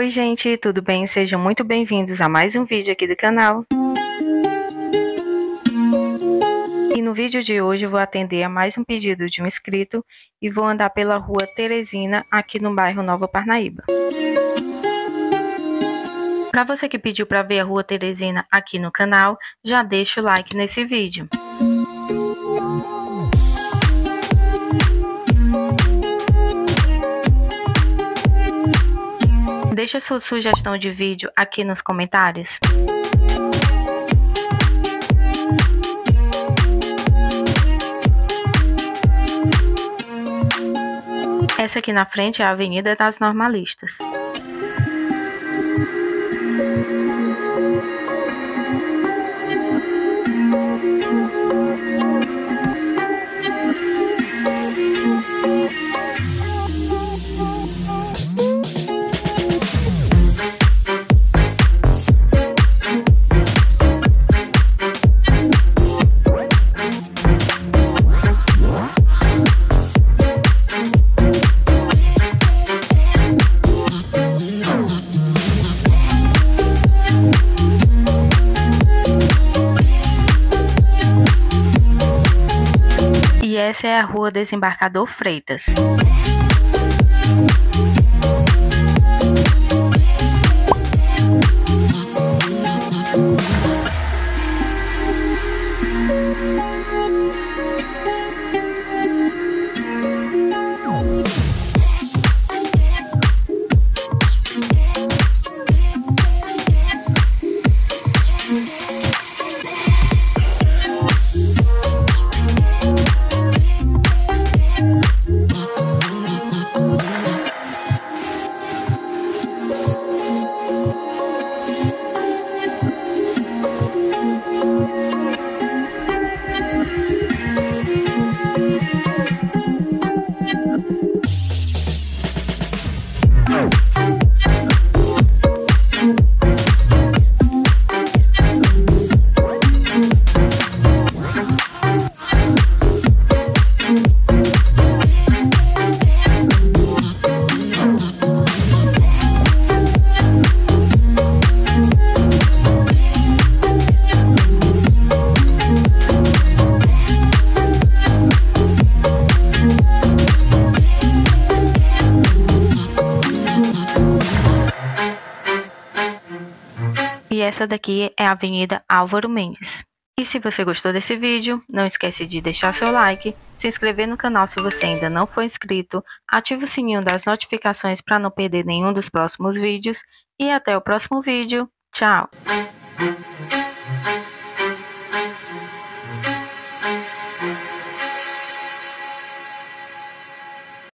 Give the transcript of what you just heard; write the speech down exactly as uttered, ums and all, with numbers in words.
Oi gente, tudo bem? Sejam muito bem-vindos a mais um vídeo aqui do canal. E no vídeo de hoje eu vou atender a mais um pedido de um inscrito e vou andar pela rua Teresina, aqui no bairro Nova Parnaíba. Para você que pediu para ver a rua Teresina aqui no canal, já deixa o like nesse vídeo. Deixa sua sugestão de vídeo aqui nos comentários. Essa aqui na frente é a Avenida das Normalistas. E essa é a Rua Desembargador Freitas. E essa daqui é a Avenida Álvaro Mendes. E se você gostou desse vídeo, não esquece de deixar seu like, se inscrever no canal se você ainda não for inscrito, ativa o sininho das notificações para não perder nenhum dos próximos vídeos e até o próximo vídeo. Tchau!